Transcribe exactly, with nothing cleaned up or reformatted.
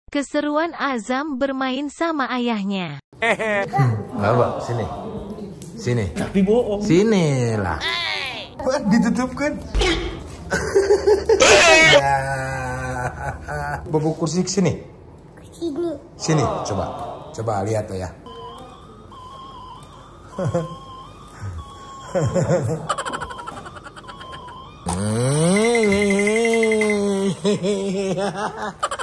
Keseruan Azam bermain sama ayahnya. Bawa sini. Sini. Tapi bohong. Sini lah. Wah, ditutupkan. Ya. Bawa kursi ke sini. Sini. Sini, coba. Coba lihat ya. Hmm.